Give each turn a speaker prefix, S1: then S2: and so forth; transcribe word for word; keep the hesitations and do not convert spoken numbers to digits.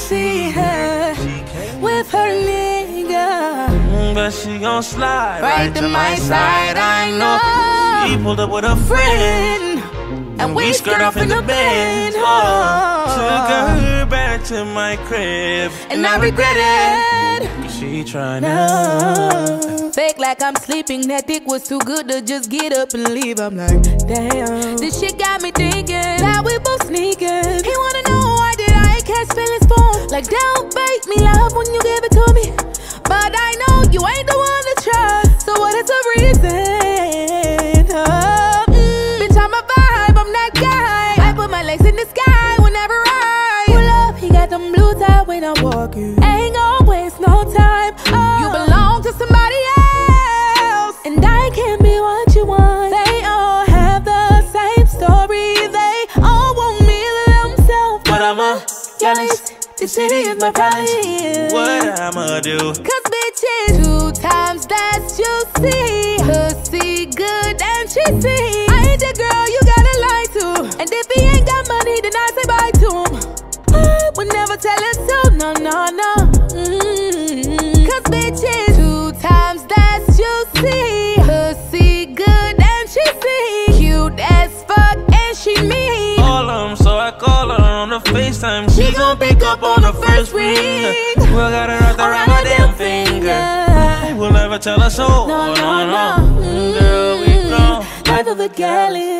S1: see her with her nigga,
S2: mm, but she gon' slide
S1: right, right to my side. I know
S2: she pulled up with a friend,
S1: and, and we skirt off in the bed.
S2: Oh, took her back to my crib,
S1: and I regret it.
S2: She tryna
S1: no. Fake like I'm sleeping. That dick was too good to just get up and leave. I'm like, damn. This shit got me thinking that we both sneaking. He wanna know why did I ain't catch feelings for him. Like, don't bait me, love, when you give it to me. But I know you ain't the one to trust. So what is the reason? Oh, mm, bitch, I'm a vibe, I'm that guy. I put my legs in the sky whenever I pull up. He got them blue tie when I'm walking. Ain't gon' waste no time. Oh, you belong to somebody else, and I can't be what you want. They all have the same story. They all want me to themselves.
S2: But I'm a Gyalis.
S1: This city is my palace.
S2: What I'ma do?
S1: Cause bitches, two times that's juicy. Pussy good and cheesy. I ain't the girl you gotta lie to. And if he ain't got money, then I say bye to him. I would never tell him so, no, no, no. Mm-hmm. Cause bitches, two times that's juicy. Pussy good and cheesy. Cute as fuck and she mean.
S2: Call him, so I call her on the FaceTime. She gon' pick up on the first ring. Well, got her wrapped around my damn finger. I will never tell her so.
S1: No, no, no.
S2: Girl, we gone.
S1: Life of a Gyalis.